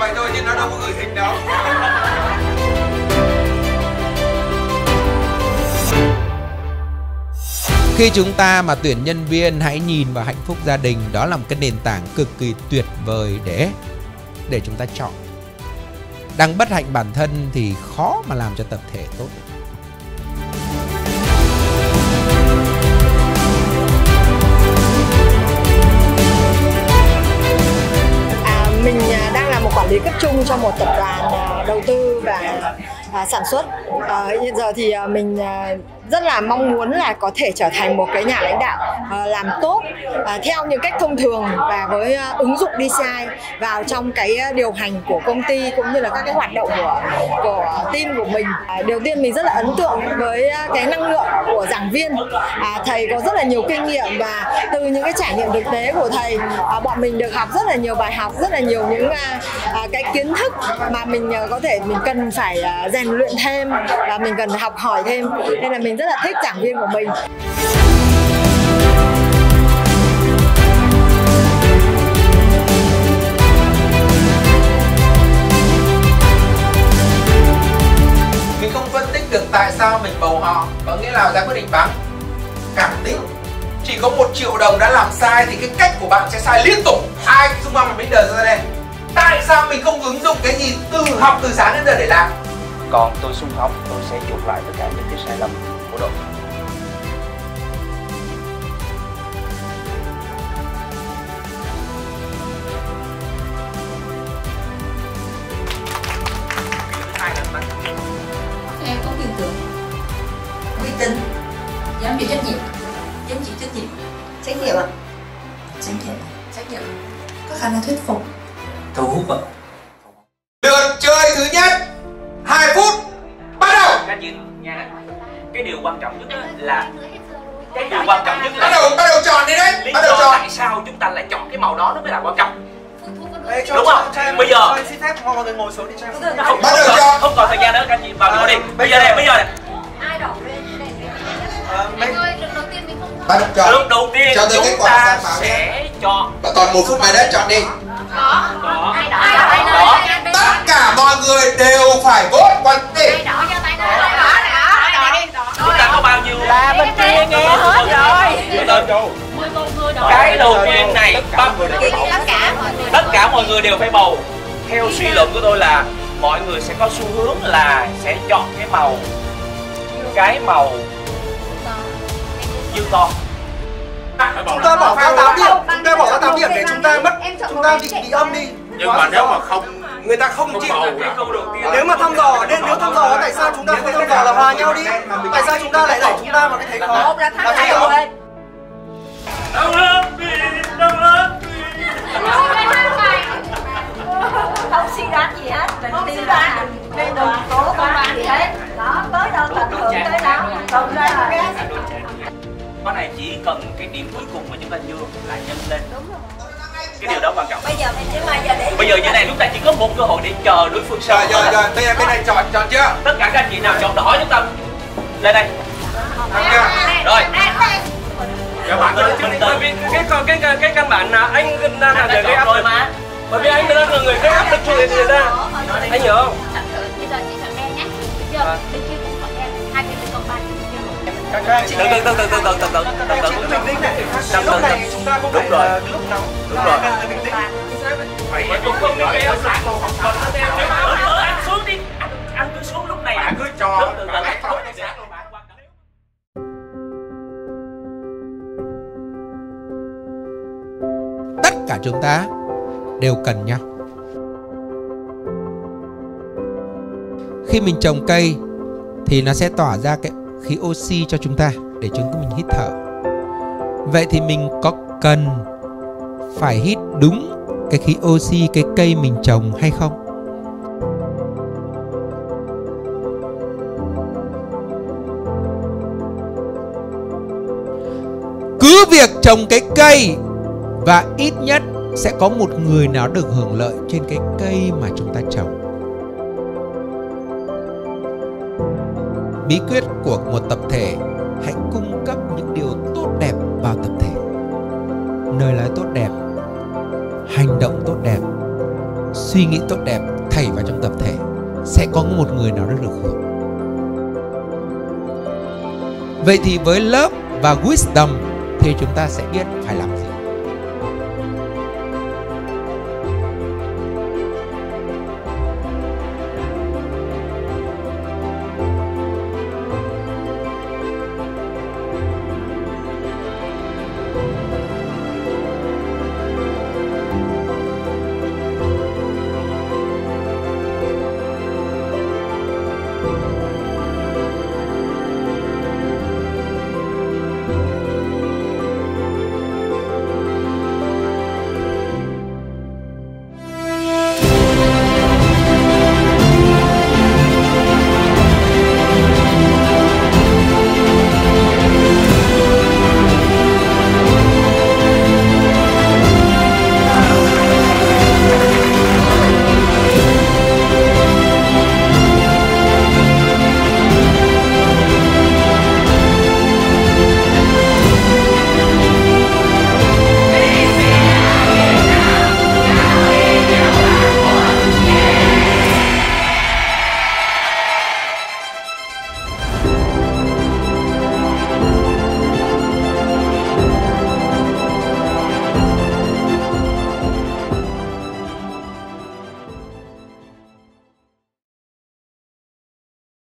vậy thôi chứ nó đâu có gửi hình đâu. Khi chúng ta mà tuyển nhân viên, hãy nhìn vào hạnh phúc gia đình. Đó là một cái nền tảng cực kỳ tuyệt vời để chúng ta chọn. Đang bất hạnh bản thân thì khó mà làm cho tập thể tốt được. Mình đang là một quản lý cấp trung cho một tập đoàn đầu tư và sản xuất. Hiện giờ thì mình rất là mong muốn là có thể trở thành một cái nhà lãnh đạo làm tốt theo những cách thông thường và với ứng dụng DCI vào trong cái điều hành của công ty cũng như là các cái hoạt động của team của mình. Đầu tiên mình rất là ấn tượng với cái năng lượng của giảng viên. Thầy có rất là nhiều kinh nghiệm và từ những cái trải nghiệm thực tế của thầy, bọn mình được học rất là nhiều bài học, rất là nhiều những cái kiến thức mà mình có thể mình cần phải rèn luyện thêm và mình cần học hỏi thêm, nên là mình rất là thích giảng viên của mình. Mình không phân tích được tại sao mình bầu họ, có nghĩa là ra quyết định bắn cảm tính. Chỉ có 1 triệu đồng đã làm sai thì cái cách của bạn sẽ sai liên tục. Ai xung quanh mình bây giờ ra đây? Tại sao mình không ứng dụng cái gì học từ sáng đến giờ để làm? Còn tôi xung phong, tôi sẽ chuộc lại tất cả những cái sai lầm của đội. Em có tin tưởng, uy tín, dám chịu trách nhiệm, trách nhiệm ạ, trách nhiệm, có khả năng thuyết phục, Thu hút ạ. Lượt chơi thứ nhất, 2 phút, bắt đầu. Các chị nha, cái điều quan trọng nhất là bắt đầu chọn đi đấy. Lý Bắt đầu do chọn. tại sao chúng ta lại chọn cái màu đó nó mới là quan trọng. Ê, Đúng không? Bây giờ xin phép mọi người ngồi xuống đi cho em. không còn thời gian nữa, các chị vào vô đi. Bây giờ này. ai đọc lên đây Mình ơi, lần đầu tiên mình không bắt đầu chọn. Lúc đầu tiên Cho tôi kết chúng quả ta xem báo nhé. sẽ chọn. Và còn 1 phút này đấy, chọn đi. Đó. ai đỏ Tất cả mọi người đều phải vote quan tỷ. đỏ cho tay đỏ đi Chúng ta có bao nhiêu? là bên kia nghe hết rồi. Cái đầu tiên này tất cả mọi người đều phải bầu. Theo suy luận của tôi là mọi người sẽ có xu hướng là sẽ chọn cái màu như con. Chúng ta bỏ ra 8 điểm, chúng ta bỏ ra 8 điểm để chúng ta bị âm đi. Nhưng mà nếu mà không, người ta không chịu cái câu đầu tiên. Nếu mà thăm dò, tại sao chúng ta không thăm dò là hòa nhau đi? Tại sao chúng ta lại đẩy chúng ta vào cái thế khó? Là trách nhiệm. Đông lên vì đông lên. Không suy đoán gì hết, mình tin đoán nên đừng cố công đoán gì hết. Đó, tới đâu là thường tới đó, không ra là Cái này chỉ cần cái điểm cuối cùng mà chúng ta chưa là nhân lên. Cái điều đó quan trọng. Bây giờ như này chúng ta chỉ có một cơ hội để chờ đối phương sau. Rồi, bây giờ bên này chọn chưa? Tất cả các anh chị nào chọn đỏ chúng ta lên đây. Rồi. Bởi vì cái căn bản là anh đang là người gây áp lực mà. Bởi vì anh đang là người gây áp lực cho người ta. Anh hiểu không? bây giờ chị chọn đen nhé, được chưa? Bên kia cũng chọn đen, hai bên bên cộng 3 Lúc này chúng ta không phải là lúc nào. Đúng rồi. Bình tĩnh. Phải không bị áp lực. Anh xuống đi. Anh cứ xuống lúc này. Bạn cứ cho. Tất cả chúng ta đều cần nhau. Khi mình trồng cây thì nó sẽ tỏa ra cái khí oxy cho chúng ta để chúng mình hít thở. Vậy thì mình có cần phải hít đúng cái khí oxy cái cây mình trồng hay không? Cứ việc trồng cái cây và ít nhất sẽ có một người nào được hưởng lợi trên cái cây mà chúng ta trồng. Bí quyết của một tập thể: hãy cung cấp những điều tốt đẹp vào tập thể. Lời nói tốt đẹp, hành động tốt đẹp, suy nghĩ tốt đẹp thảy vào trong tập thể, sẽ có một người nào đó được hưởng. Vậy thì với Love và Wisdom thì chúng ta sẽ biết phải làm